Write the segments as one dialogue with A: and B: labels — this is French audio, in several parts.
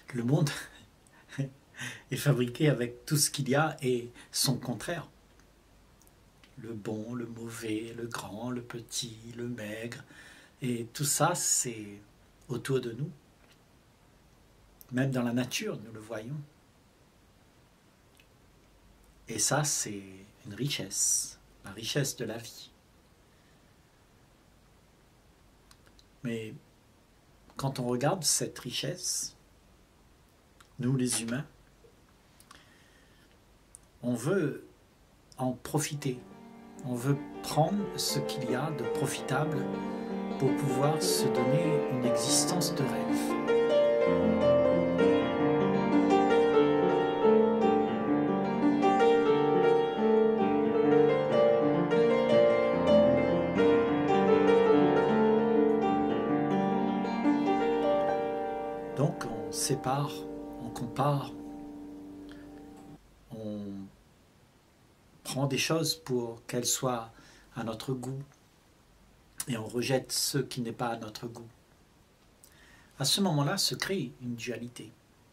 A: Le monde est fabriqué avec tout ce qu'il y a et son contraire. Le bon, le mauvais, le grand, le petit, le maigre. Et tout ça, c'est autour de nous. Même dans la nature, nous le voyons. Et ça, c'est une richesse, la richesse de la vie. Mais quand on regarde cette richesse, nous les humains, on veut en profiter. On veut prendre ce qu'il y a de profitable pour pouvoir se donner une existence de rêve. Donc on sépare, on compare, on prend des choses pour qu'elles soient à notre goût et on rejette ce qui n'est pas à notre goût. À ce moment-là se crée une dualité.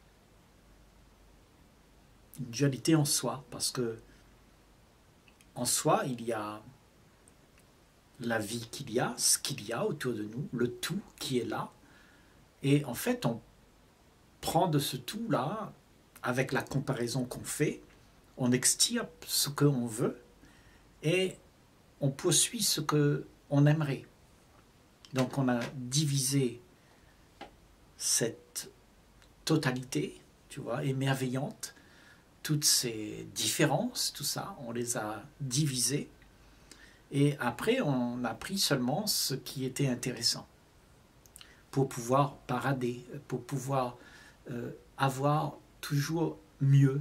A: Une dualité en soi, parce que en soi, il y a la vie qu'il y a, ce qu'il y a autour de nous, le tout qui est là. Et en fait, on prend de ce tout-là, avec la comparaison qu'on fait, on extirpe ce qu'on veut et on poursuit ce qu'on aimerait. Donc on a divisé cette totalité, tu vois, émerveillante, toutes ces différences, tout ça, on les a divisées. Et après, on a pris seulement ce qui était intéressant pour pouvoir parader, pour pouvoir avoir toujours mieux.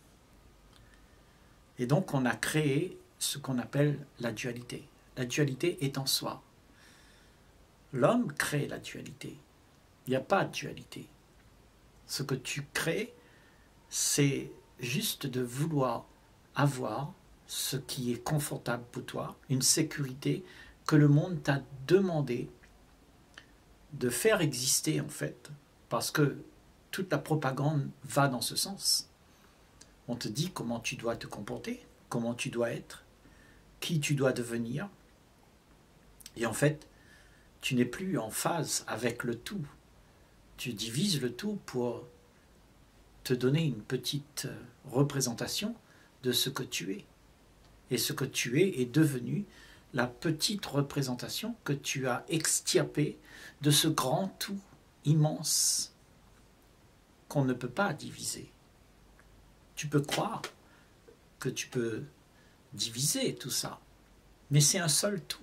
A: Et donc, on a créé ce qu'on appelle la dualité. La dualité est en soi. L'homme crée la dualité. Il n'y a pas de dualité. Ce que tu crées, c'est juste de vouloir avoir ce qui est confortable pour toi, une sécurité que le monde t'a demandé de faire exister en fait, parce que toute la propagande va dans ce sens. On te dit comment tu dois te comporter, comment tu dois être, qui tu dois devenir, et en fait, tu n'es plus en phase avec le tout. Tu divises le tout pour te donner une petite représentation de ce que tu es. Et ce que tu es devenu la petite représentation que tu as extirpée de ce grand tout immense qu'on ne peut pas diviser. Tu peux croire que tu peux diviser tout ça, mais c'est un seul tout.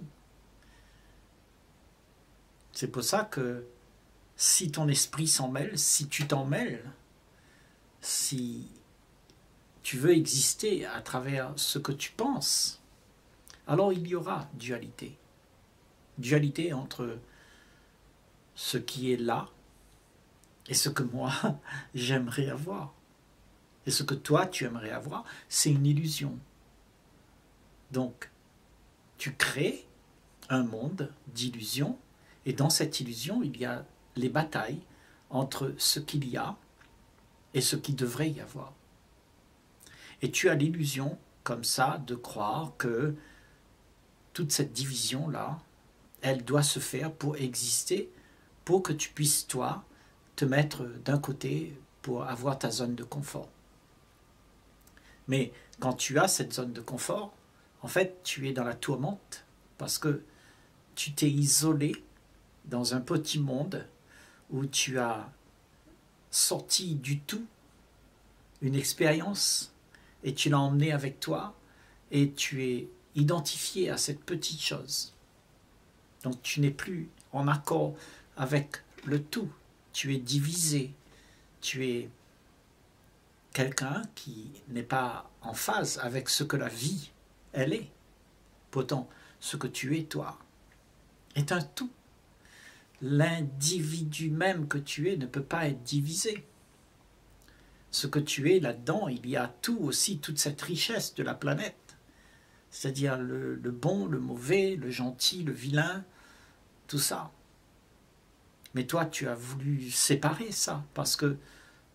A: C'est pour ça que si ton esprit s'en mêle, si tu t'en mêles, si tu veux exister à travers ce que tu penses, alors il y aura dualité. Dualité entre ce qui est là et ce que moi j'aimerais avoir. Et ce que toi tu aimerais avoir, c'est une illusion. Donc, tu crées un monde d'illusions et dans cette illusion, il y a les batailles entre ce qu'il y a et ce qu'il devrait y avoir. Et tu as l'illusion, comme ça, de croire que toute cette division-là, elle doit se faire pour exister, pour que tu puisses, toi, te mettre d'un côté pour avoir ta zone de confort. Mais quand tu as cette zone de confort, en fait, tu es dans la tourmente parce que tu t'es isolé dans un petit monde où tu as sorti du tout une expérience et tu l'as emmenée avec toi et tu es identifié à cette petite chose. Donc tu n'es plus en accord avec le tout. Tu es divisé. Tu es quelqu'un qui n'est pas en phase avec ce que la vie, elle est. Pourtant, ce que tu es, toi, est un tout. L'individu même que tu es ne peut pas être divisé. Ce que tu es là-dedans, il y a tout aussi, toute cette richesse de la planète. C'est-à-dire le bon, le mauvais, le gentil, le vilain, tout ça. Mais toi, tu as voulu séparer ça, parce que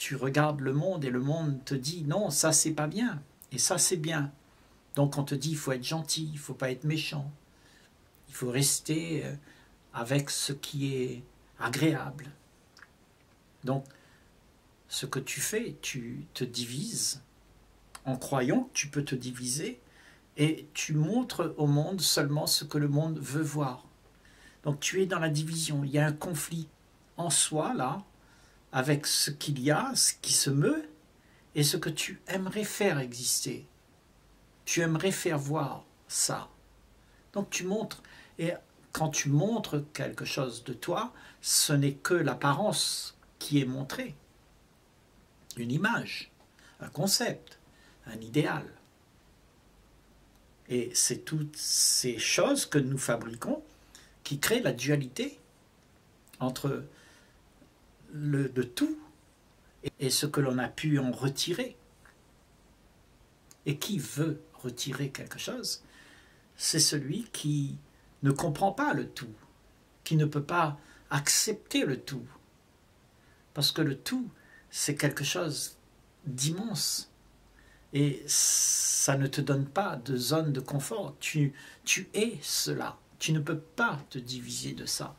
A: tu regardes le monde et le monde te dit non, ça c'est pas bien et ça c'est bien. Donc on te dit il faut être gentil, il faut pas être méchant, il faut rester avec ce qui est agréable. Donc ce que tu fais, tu te divises en croyant que tu peux te diviser et tu montres au monde seulement ce que le monde veut voir. Donc tu es dans la division, il y a un conflit en soi là, avec ce qu'il y a, ce qui se meut, et ce que tu aimerais faire exister. Tu aimerais faire voir ça. Donc tu montres, et quand tu montres quelque chose de toi, ce n'est que l'apparence qui est montrée. Une image, un concept, un idéal. Et c'est toutes ces choses que nous fabriquons qui créent la dualité entre le tout et ce que l'on a pu en retirer. Et qui veut retirer quelque chose, c'est celui qui ne comprend pas le tout, qui ne peut pas accepter le tout. Parce que le tout, c'est quelque chose d'immense. Et ça ne te donne pas de zone de confort. Tu es cela. Tu ne peux pas te diviser de ça.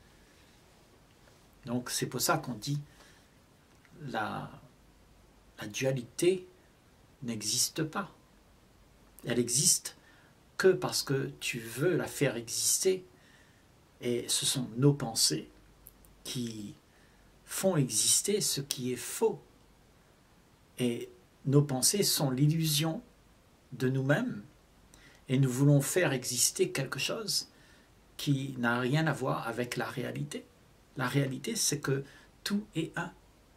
A: Donc c'est pour ça qu'on dit la dualité n'existe pas. Elle existe que parce que tu veux la faire exister. Et ce sont nos pensées qui font exister ce qui est faux. Et nos pensées sont l'illusion de nous-mêmes. Et nous voulons faire exister quelque chose qui n'a rien à voir avec la réalité. La réalité, c'est que tout est un.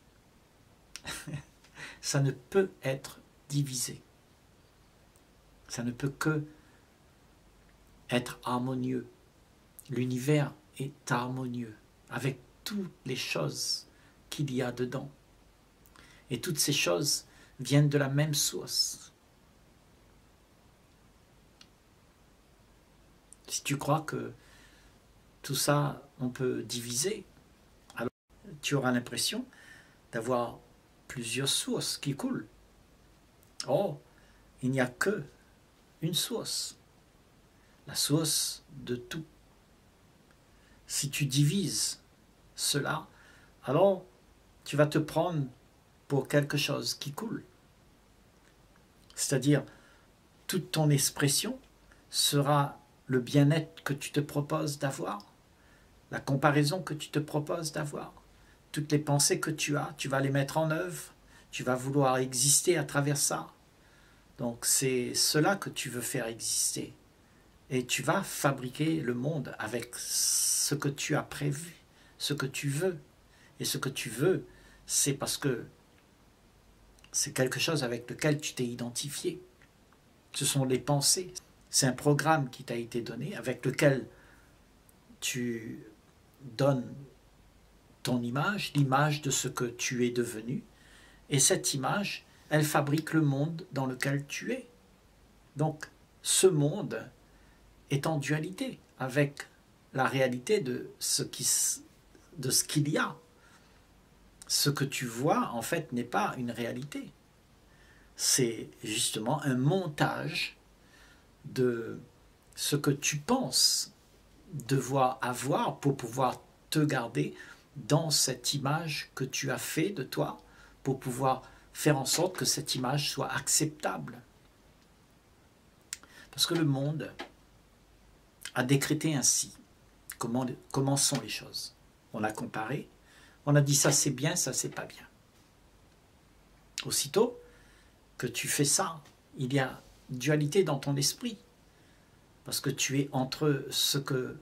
A: Ça ne peut être divisé. Ça ne peut que être harmonieux. L'univers est harmonieux avec toutes les choses qu'il y a dedans. Et toutes ces choses viennent de la même source. Si tu crois que tout ça, on peut diviser, alors tu auras l'impression d'avoir plusieurs sources qui coulent. Oh, il n'y a que une source, la source de tout. Si tu divises cela, alors tu vas te prendre pour quelque chose qui coule. C'est-à-dire, toute ton expression sera le bien-être que tu te proposes d'avoir, la comparaison que tu te proposes d'avoir. Toutes les pensées que tu as, tu vas les mettre en œuvre, tu vas vouloir exister à travers ça. Donc c'est cela que tu veux faire exister. Et tu vas fabriquer le monde avec ce que tu as prévu, ce que tu veux. Et ce que tu veux, c'est parce que c'est quelque chose avec lequel tu t'es identifié. Ce sont les pensées. C'est un programme qui t'a été donné, avec lequel tu donnes ton image, l'image de ce que tu es devenu. Et cette image, elle fabrique le monde dans lequel tu es. Donc, ce monde est en dualité avec la réalité de ce qu'il y a. Ce que tu vois, en fait, n'est pas une réalité. C'est justement un montage de ce que tu penses devoir avoir pour pouvoir te garder dans cette image que tu as fait de toi, pour pouvoir faire en sorte que cette image soit acceptable. Parce que le monde a décrété ainsi comment sont les choses. On a comparé, on a dit ça c'est bien, ça c'est pas bien. Aussitôt que tu fais ça, il y a dualité dans ton esprit. Parce que tu es entre ce que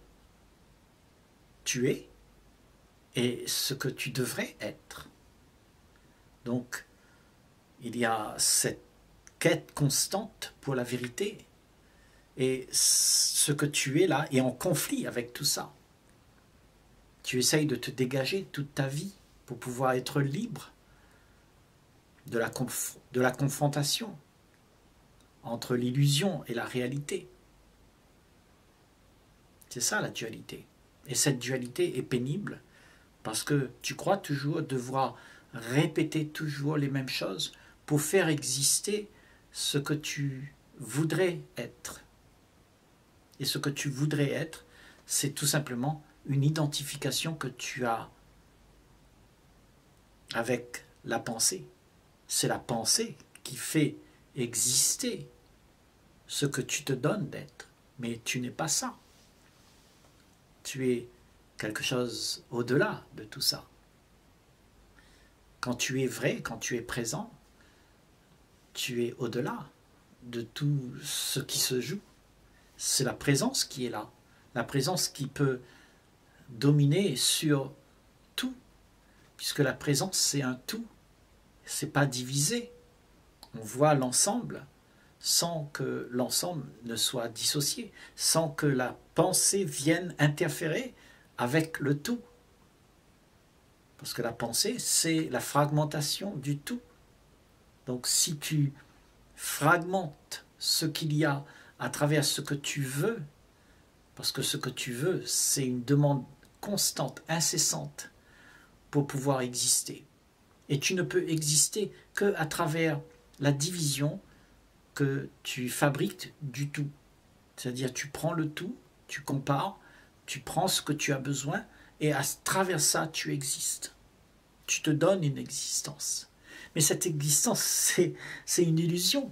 A: tu es et ce que tu devrais être. Donc, il y a cette quête constante pour la vérité. Et ce que tu es là est en conflit avec tout ça. Tu essayes de te dégager toute ta vie pour pouvoir être libre de la confrontation entre l'illusion et la réalité. C'est ça la dualité. Et cette dualité est pénible parce que tu crois toujours devoir répéter toujours les mêmes choses pour faire exister ce que tu voudrais être. Et ce que tu voudrais être, c'est tout simplement une identification que tu as avec la pensée. C'est la pensée qui fait exister ce que tu te donnes d'être. Mais tu n'es pas ça. Tu es quelque chose au-delà de tout ça. Quand tu es vrai, quand tu es présent, tu es au-delà de tout ce qui se joue. C'est la présence qui est là. La présence qui peut dominer sur tout. Puisque la présence, c'est un tout. C'est pas divisé. On voit l'ensemble sans que l'ensemble ne soit dissocié, sans que la pensée vienne interférer avec le tout. Parce que la pensée, c'est la fragmentation du tout. Donc si tu fragmentes ce qu'il y a à travers ce que tu veux, parce que ce que tu veux, c'est une demande constante, incessante, pour pouvoir exister. Et tu ne peux exister qu'à travers la division que tu fabriques du tout. C'est-à-dire tu prends le tout, tu compares, tu prends ce que tu as besoin et à travers ça tu existes. Tu te donnes une existence. Mais cette existence, c'est une illusion.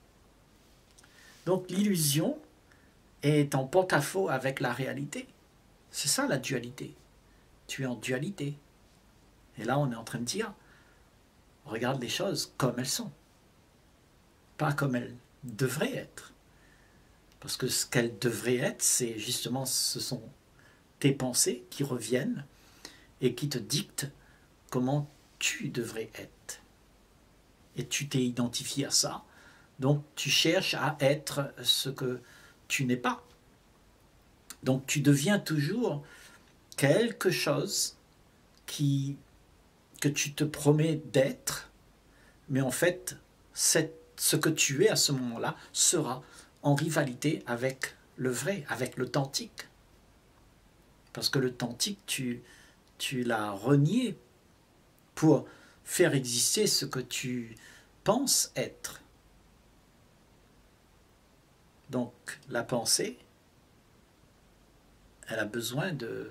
A: Donc l'illusion est en porte-à-faux avec la réalité. C'est ça la dualité. Tu es en dualité. Et là on est en train de dire, regarde les choses comme elles sont. Pas comme elles devraient être. Parce que ce qu'elles devraient être, c'est justement, ce sont tes pensées qui reviennent et qui te dictent comment tu devrais être. Et tu t'es identifié à ça, donc tu cherches à être ce que tu n'es pas. Donc tu deviens toujours quelque chose que tu te promets d'être, mais en fait, ce que tu es à ce moment-là sera en rivalité avec le vrai, avec l'authentique. Parce que l'authentique, tu l'as renié pour faire exister ce que tu penses être. Donc la pensée, elle a besoin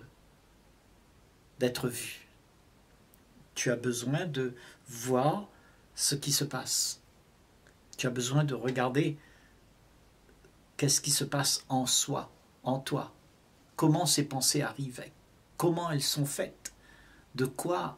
A: d'être vue. Tu as besoin de voir ce qui se passe. Tu as besoin de regarder qu'est-ce qui se passe en soi, en toi. Comment ces pensées arrivent, comment elles sont faites, de quoi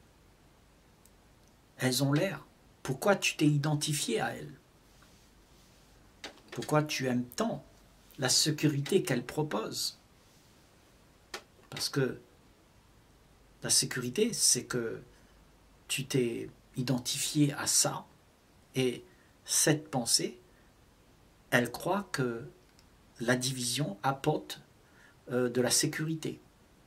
A: elles ont l'air, pourquoi tu t'es identifié à elles, pourquoi tu aimes tant la sécurité qu'elles proposent. Parce que la sécurité, c'est que tu t'es identifié à ça et cette pensée, elle croit que la division apporte de la sécurité.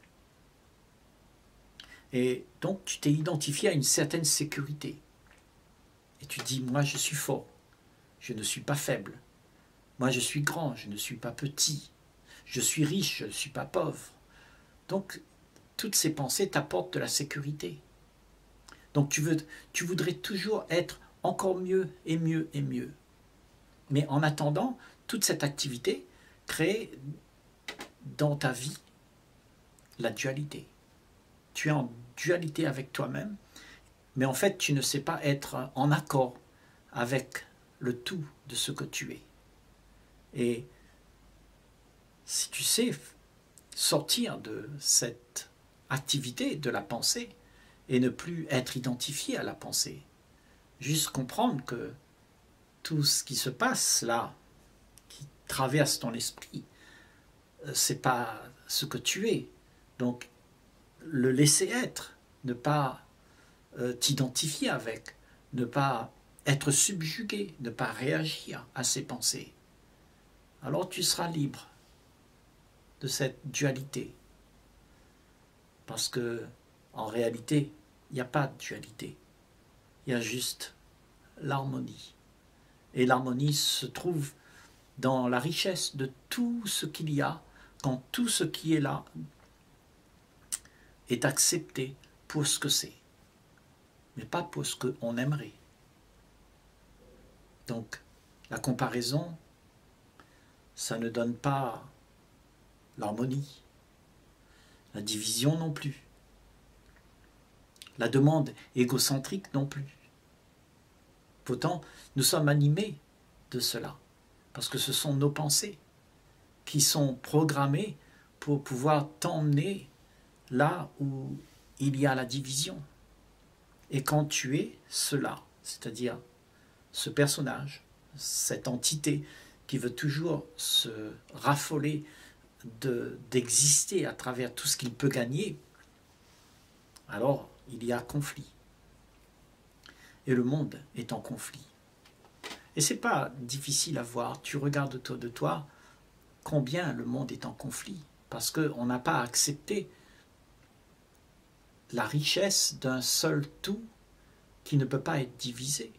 A: Et donc tu t'es identifié à une certaine sécurité. Et tu dis, moi je suis fort, je ne suis pas faible. Moi je suis grand, je ne suis pas petit. Je suis riche, je ne suis pas pauvre. Donc toutes ces pensées t'apportent de la sécurité. Donc tu voudrais toujours être encore mieux et mieux et mieux. Mais en attendant, toute cette activité crée dans ta vie la dualité. Tu es en dualité avec toi-même, mais en fait tu ne sais pas être en accord avec le tout de ce que tu es. Et si tu sais sortir de cette activité de la pensée et ne plus être identifié à la pensée, juste comprendre que tout ce qui se passe là, qui traverse ton esprit, c'est pas ce que tu es. Donc le laisser être, ne pas t'identifier avec, ne pas être subjugué, ne pas réagir à ces pensées. Alors tu seras libre de cette dualité. Parce que en réalité, il n'y a pas de dualité. Il y a juste l'harmonie. Et l'harmonie se trouve dans la richesse de tout ce qu'il y a, quand tout ce qui est là est accepté pour ce que c'est. mais pas pour ce qu'on aimerait. Donc, la comparaison, ça ne donne pas l'harmonie, la division non plus, la demande égocentrique non plus. Pourtant, nous sommes animés de cela, parce que ce sont nos pensées qui sont programmées pour pouvoir t'emmener là où il y a la division. Et quand tu es cela, c'est-à-dire ce personnage, cette entité qui veut toujours se raffoler d'exister à travers tout ce qu'il peut gagner, alors il y a conflit. Et le monde est en conflit. Et ce n'est pas difficile à voir. Tu regardes autour de toi combien le monde est en conflit, parce qu'on n'a pas accepté la richesse d'un seul tout qui ne peut pas être divisé.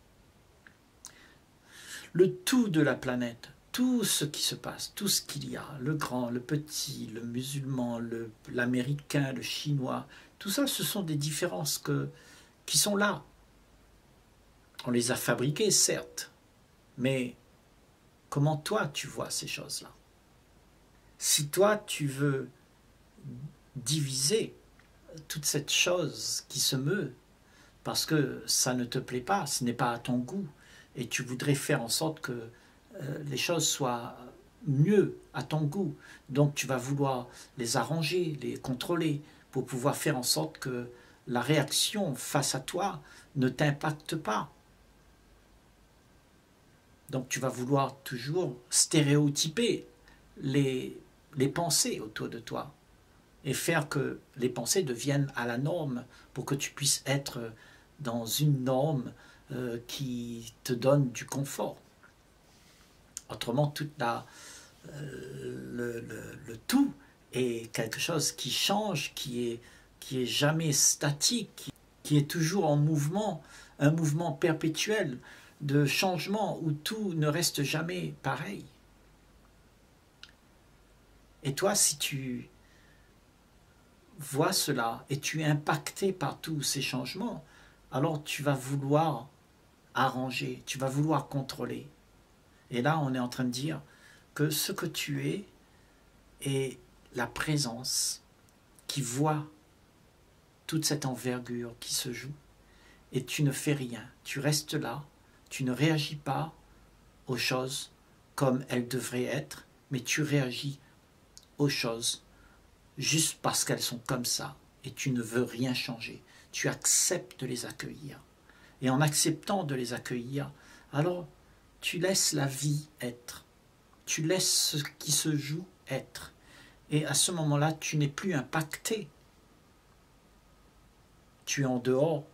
A: Le tout de la planète, tout ce qui se passe, tout ce qu'il y a, le grand, le petit, le musulman, l'américain, le chinois, tout ça, ce sont des différences qui sont là. On les a fabriquées, certes, mais comment toi tu vois ces choses-là? Si toi tu veux diviser toute cette chose qui se meut, parce que ça ne te plaît pas, ce n'est pas à ton goût, et tu voudrais faire en sorte que les choses soient mieux à ton goût, donc tu vas vouloir les arranger, les contrôler, pour pouvoir faire en sorte que la réaction face à toi ne t'impacte pas. Donc tu vas vouloir toujours stéréotyper les pensées autour de toi et faire que les pensées deviennent à la norme pour que tu puisses être dans une norme qui te donne du confort. Autrement, le tout est quelque chose qui change, qui est jamais statique, qui est toujours en mouvement, un mouvement perpétuel de changement où tout ne reste jamais pareil. Et toi, si tu vois cela et tu es impacté par tous ces changements, alors tu vas vouloir arranger, tu vas vouloir contrôler. Et là, on est en train de dire que ce que tu es est la présence qui voit toute cette envergure qui se joue. Et tu ne fais rien, tu restes là, tu ne réagis pas aux choses comme elles devraient être, mais tu réagis aux choses juste parce qu'elles sont comme ça et tu ne veux rien changer. Tu acceptes de les accueillir. Et en acceptant de les accueillir, alors tu laisses la vie être. Tu laisses ce qui se joue être. Et à ce moment-là, tu n'es plus impacté. Tu es en dehors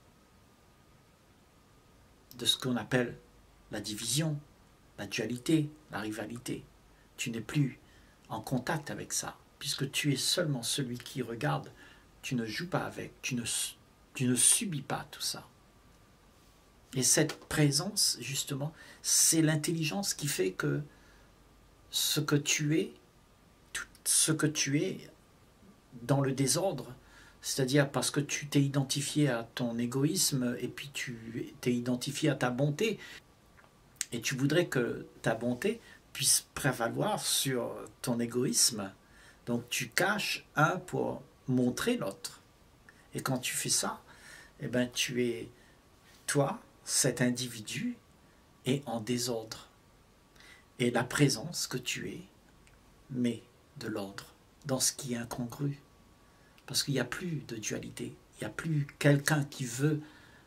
A: de ce qu'on appelle la division, la dualité, la rivalité. Tu n'es plus en contact avec ça, puisque tu es seulement celui qui regarde. Tu ne joues pas avec, tu ne subis pas tout ça. Et cette présence, justement, c'est l'intelligence qui fait que ce que tu es, tout ce que tu es dans le désordre, c'est-à-dire parce que tu t'es identifié à ton égoïsme et puis tu t'es identifié à ta bonté, et tu voudrais que ta bonté puisse prévaloir sur ton égoïsme. Donc tu caches un pour montrer l'autre. Et quand tu fais ça, eh ben, tu es, toi, cet individu, est en désordre. Et la présence que tu es met de l'ordre dans ce qui est incongru. Parce qu'il n'y a plus de dualité. Il n'y a plus quelqu'un qui veut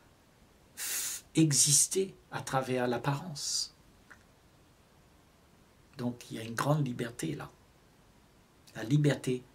A: exister à travers l'apparence. Donc il y a une grande liberté là. La liberté